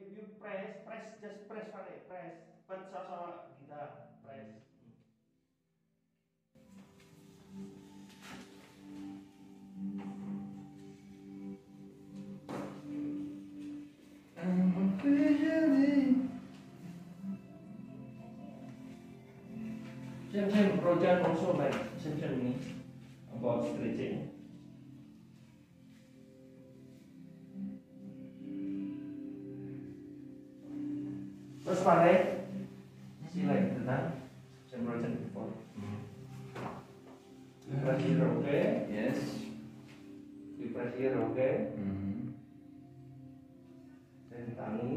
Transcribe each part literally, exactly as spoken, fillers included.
if you press, press, just press, Vale, press. But sama-sama kita press. Same same Rojan also like same same ini about stretching. Terus Vale, see like that, same Rojan before. You press here, okay? Yes. You press here, okay? Mm-hmm. Then tummy.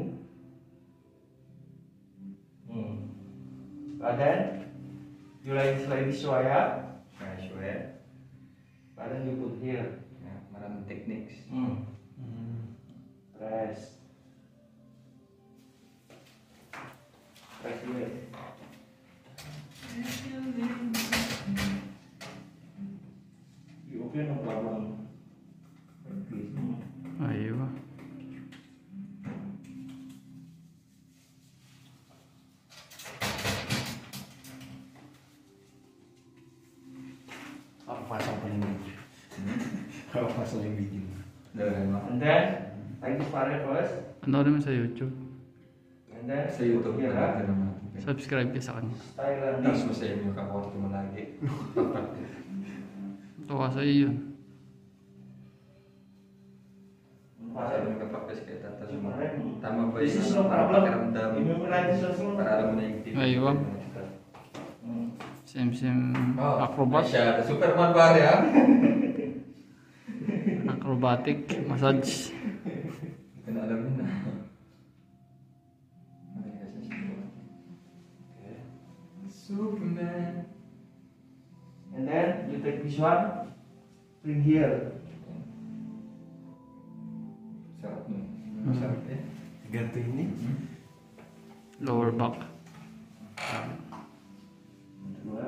Hmm. And then you like slide this way up. Nah, sure. And then you put here. Ya, malam teknik. Hmm. Press. Press here. You okay, no problem. Please. Aywa. Ako pasang pa ng video. Ako pasang yung video. Dalawa. And then, like this Vale first. Panoorin mo sa YouTube. And then, Sa YouTube put here, na ah. natin naman. Subscribe ka sa kanya. Style and Tapos this. mo sa inyo kaporto mo lagi. Ito ka sa iyo. Sa inyo kapakis kayo tatas mo. Kemarin. Tama ba This yun? is no problem. Pakiramdam. You memorize this also. Para alam mo na yung tip. Aywa. Hmm. Same same Oh, acrobat. Siya, Superman pare ha? Acrobatic massage. Hindi na alam yun na. Ay, kasi siya. Okay. Superman. And then you take this one, bring here. Sarap nun. Masarap eh. Ganito yun eh. Lower back. Dua.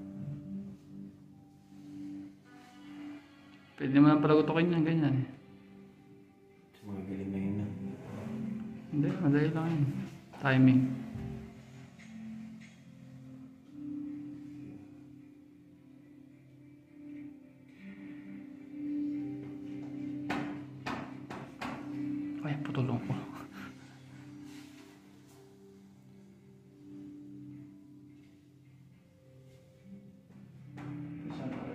Pwede mo lang pala gutukin yan, ganyan eh. Sa mga galing na yun. ah. Hindi, madali lang yun. Timing. Ay, putulong ko. This one, Vale.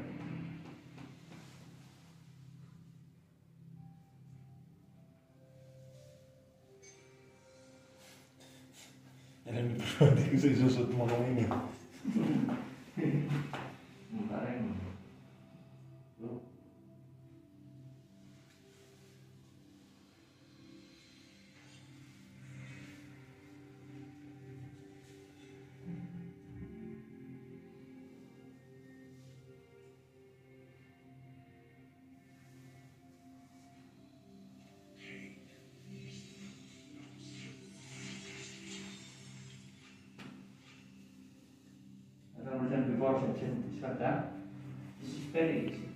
Alam niyo pa, hindi ko sa isusot mo kami eh. Hmm, tarik. Look. As I mentioned before, section this one done. This is very easy.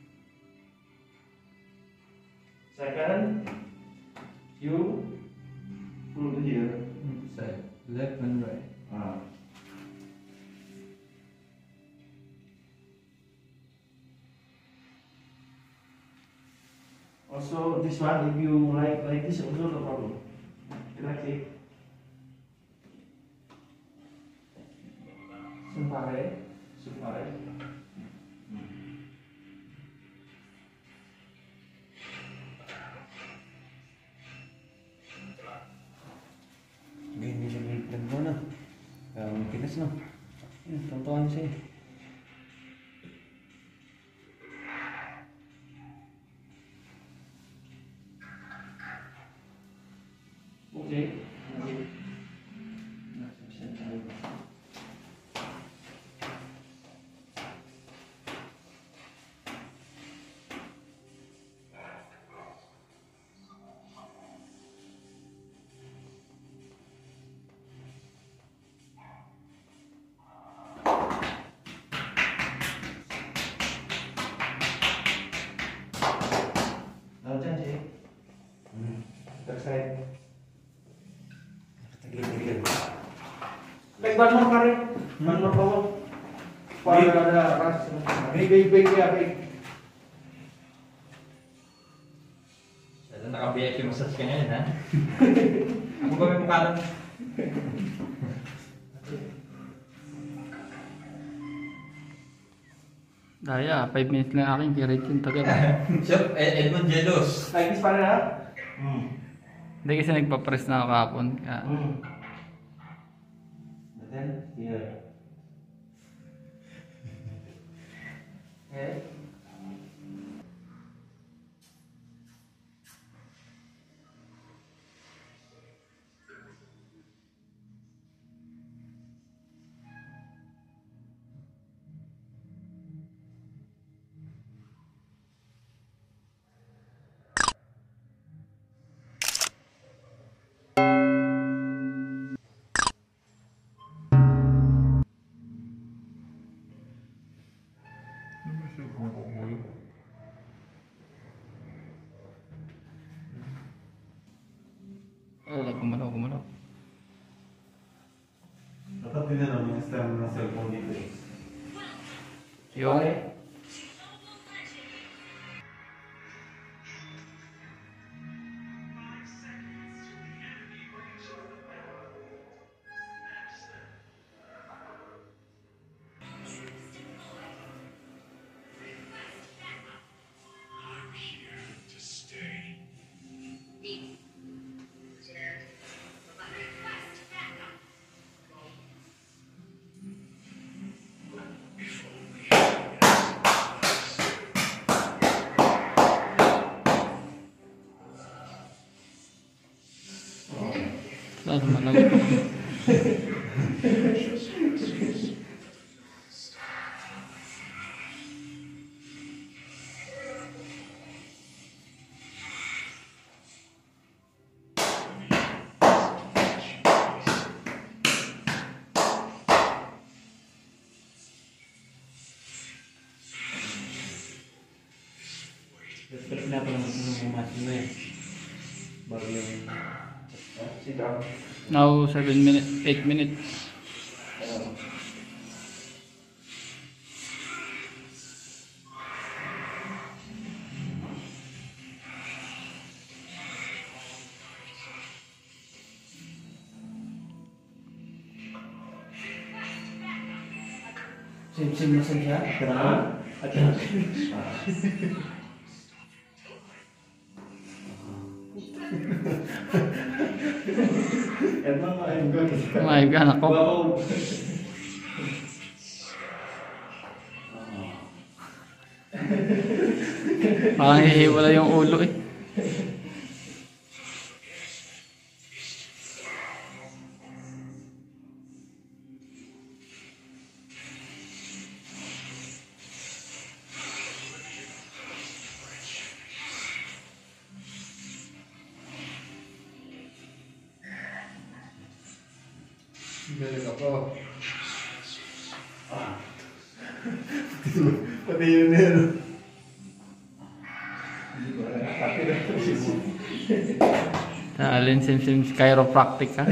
Second, you pull here. Side. Left and right. Ah. Also, this one, if you like like this, also no problem. You like it? Sumpare, sumpare. Ganyan siya niliplan ko na. Kaya ang tinas no. Yun, tontohan siya eh. Okay. Now, Janji. Backside. Wait, one more pare. One more power. Para ada ras. Big, big, big, ya, big. Ito naka-V I P massage ka ngayon, ha? Ako ba may mukha lang? Daya, five minutes lang aking kirit yung tagal. Sir, Ed- Edmond Jealous. Like this pare ha? Hmm. Hindi kasi nagpa-press na ako kahapon. Kaya, Hmm. And then here. Okay. oh, gumalaw, gumalaw. Dapat din na naman yung stem ng cellphone dito eh. Yung, lalo malamig. Dapat na pa naman yung masin na eh. Baru yung... Sit down. Now, seven minutes, eight minutes. Sim-sim na siya. Kenapa? Emang main gue gitu. Kumain ka, anak ko. Wow. Parang hihiwala yung ulo eh. Galing ako. Ah. Pati yun yun. Alin sim sim chiropractic ka.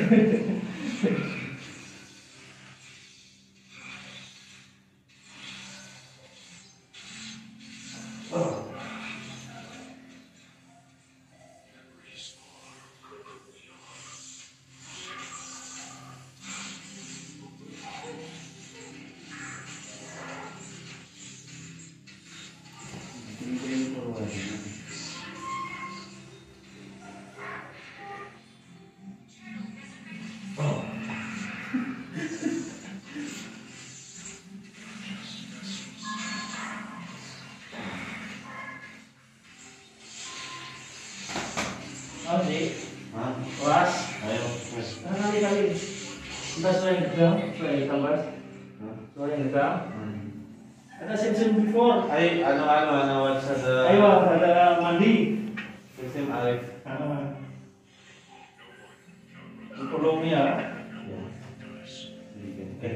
Oh, di. Hah? Was. Ayo. Ah, kali kali. Sudah sesuai dengan sesuai tambah. Hah? Sesuai dengan. Hmm. Ada sim-sim before. Ay, ano ano ano what's the Ayo, ada mandi. Sim Arif. Ah. Tolong ya. Ya. Okay.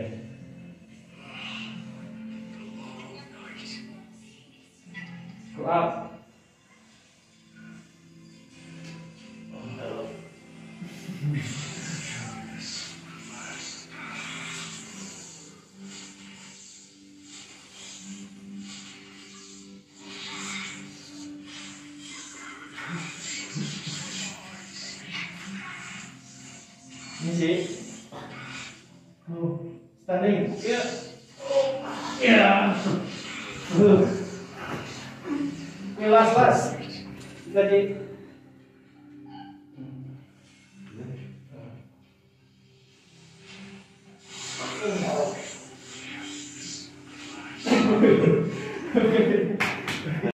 Go up. Oh, standing. Yeah. Yeah. Uh. Okay, last, last. Lagi.